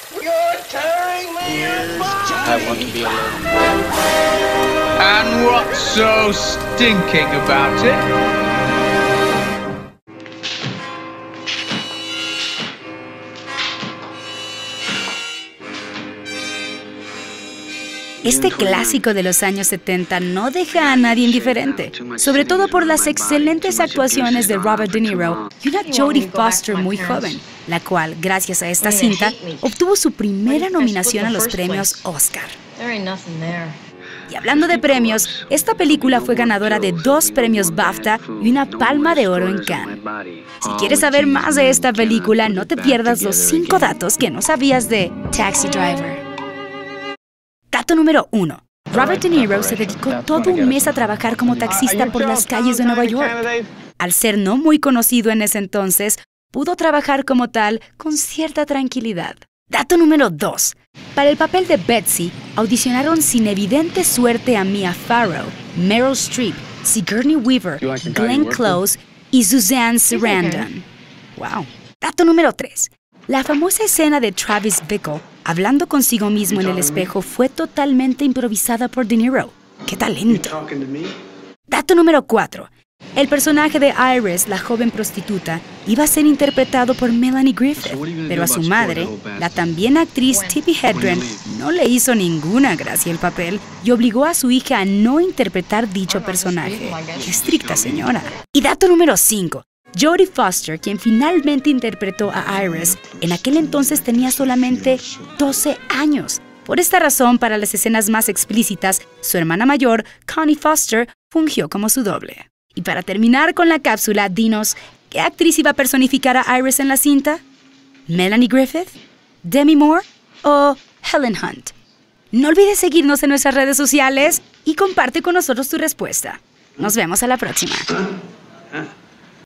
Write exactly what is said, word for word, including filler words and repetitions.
You're tearing me apart. I want to be alone. And what's so stinking about it? Este clásico de los años setenta no deja a nadie indiferente, sobre todo por las excelentes actuaciones de Robert De Niro y una Jodie Foster muy joven, la cual, gracias a esta cinta, obtuvo su primera nominación a los premios Oscar. Y hablando de premios, esta película fue ganadora de dos premios BAFTA y una Palma de Oro en Cannes. Si quieres saber más de esta película, no te pierdas los cinco datos que no sabías de Taxi Driver. Dato número uno. Robert De Niro se dedicó todo un mes a trabajar como taxista por las calles de Nueva York. Al ser no muy conocido en ese entonces, pudo trabajar como tal con cierta tranquilidad. Dato número dos. Para el papel de Betsy, audicionaron sin evidente suerte a Mia Farrow, Meryl Streep, Sigourney Weaver, Glenn Close y Suzanne Sarandon. Wow. Dato número tres. La famosa escena de Travis Bickle hablando consigo mismo en el espejo fue totalmente improvisada por De Niro. ¡Qué talento! Dato número cuatro. El personaje de Iris, la joven prostituta, iba a ser interpretado por Melanie Griffith, pero a su madre, la también actriz Tippi Hedren, no le hizo ninguna gracia el papel y obligó a su hija a no interpretar dicho personaje. ¡Qué estricta señora! Y dato número cinco. Jodie Foster, quien finalmente interpretó a Iris, en aquel entonces tenía solamente doce años. Por esta razón, para las escenas más explícitas, su hermana mayor, Connie Foster, fungió como su doble. Y para terminar con la cápsula, dinos, ¿qué actriz iba a personificar a Iris en la cinta? ¿Melanie Griffith? ¿Demi Moore? ¿O Helen Hunt? No olvides seguirnos en nuestras redes sociales y comparte con nosotros tu respuesta. Nos vemos a la próxima.